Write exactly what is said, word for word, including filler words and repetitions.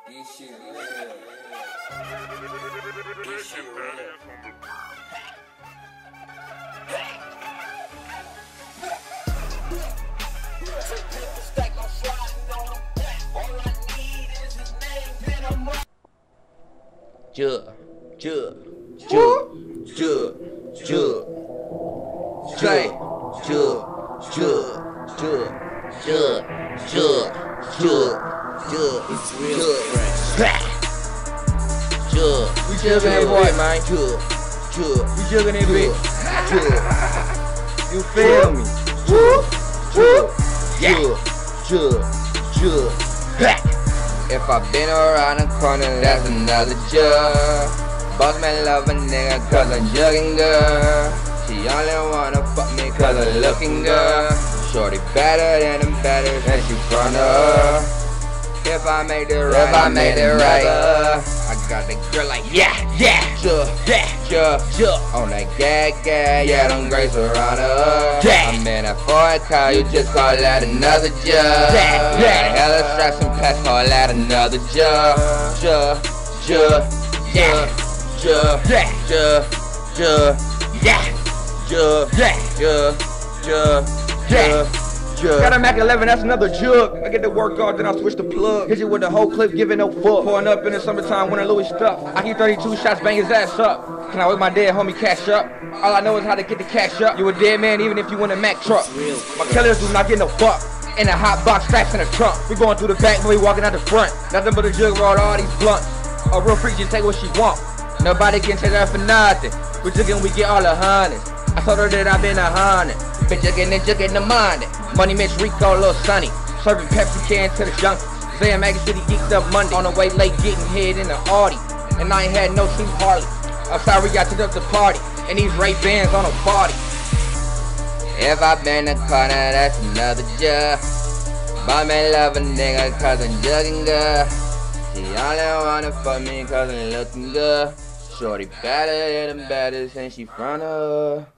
This shit real. This shit real. Jug, jug, jug, jug, jug, say, jug, jug, jug, jug, jug, jug, jug, it's real fresh. Jug, we jugging that boy, man. Jug, jug, we jugging that bitch. Jug, you feel me? Jug, jug, jug, jug. If I been around the corner, that's another jug. Boss man love a nigga cause I'm jugging girl. She only wanna fuck me cause I'm looking good. Shorty better than them better than she front of. If I made it right, if I made it right, I got the girl like yeah, yeah, jug, yeah, jug, jug. On that gag, gag, yeah, them grapes around her. I'm in a Ford car, you just call that another jug. Yeah, hella straps and packs, call that another jug. Jug, jug, yeah, jug, jug, jug, yeah, jug, jug, jug, jug. Jug. Got a Mac eleven, that's another jug. I get to work out, then I switch the plug. Hit you with the whole clip, giving no fuck. Pouring up in the summertime, winter Louis stuff. I keep thirty-two shots, bang his ass up. Can I wake my dead homie cash up? All I know is how to get the cash up. You a dead man even if you want a Mac truck. My killers do not get no fuck. In a hot box, straps in the trunk. We going through the back, but we walking out the front. Nothing but a jug rolled all these blunts. A real freak just take what she want. Nobody can take her for nothing. We jugging, we get all the hundreds. I told her that I've been a hundred. Been jugging and jugging the money. Money Mitch Rico, Lil Sonny. Serving Pepsi cans to the junkies. Zay Maggie City geeked up Monday. On the way late getting hit in the Audi. And I ain't had no sleep hardly. I'm sorry I took up the party. And these Ray Bans on a party. If I been the corner, that's another jug. My man love a nigga cause I'm jugging good. She only wanna fuck me cause I'm looking good. Shorty better than the baddest and she front of her.